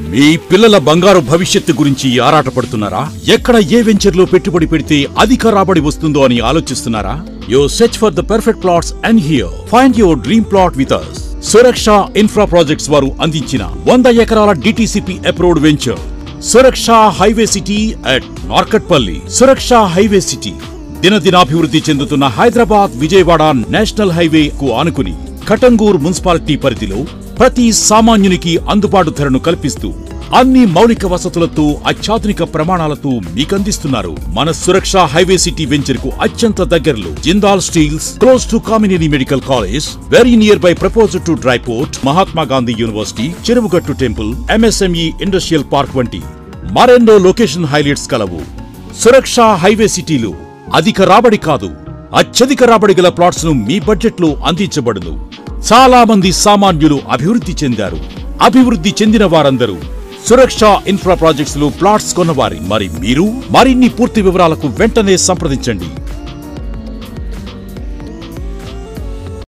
మీ పిల్లల బంగారు భవిష్యత్తు గురించి ఆరాటపడుతున్నారా? ఎక్కడ ఏ వెంచర్లో పెట్టుబడి పెడితే అధిక రాబడి వస్తుందో అని ఆలోచిస్తున్నారా? You search for the perfect plots and here find your dream plot with us. Surakshaa Infra Projects వారు అందించిన 100 ఎకరాల DTCP approved venture Surakshaa Highway City at Narketpally. Surakshaa Highway City దినదినాభివృద్ధి చెందుతున్న హైదరాబాద్ విజయవాడ నేషనల్ హైవే కు ఆనుకుని కటంగూర్ మున్సిపాలిటీ పరిధిలో ప్రతి సామాన్యునికి అందుబాటు ధరను కల్పిస్తూ అన్ని మౌలిక వసతులతో అత్యాధునిక ప్రమాణాలతో మీకందిస్తున్నారు మన సురక్షా హైవే సిటీ వెంచర్ కు అత్యంత దగ్గరలో Jindal steels close to Kamineni medical college, very near by proposal to dry port, Mahatma Gandhi university, Cheruvugattu temple, MSME industrial park వంటి మరెన్నో లొకేషన్ హైలైట్స్ కలవు. సురక్షా హైవే సిటీలో అధిక రాబడి కాదు, అత్యధిక రాబడి గల ప్లాట్స్ ను మీ బడ్జెట్ లో అందించబడును. చాలా మంది సామాన్యులు అభివృద్ధి చెందారు. అభివృద్ధి చెందిన వారందరూ సురక్షా ఇన్ఫ్రా ప్రాజెక్ట్స్ లో ప్లాట్స్ కొన్నవారి. మరి మీరు మరిన్ని పూర్తి వివరాలకు వెంటనే సంప్రదించండి.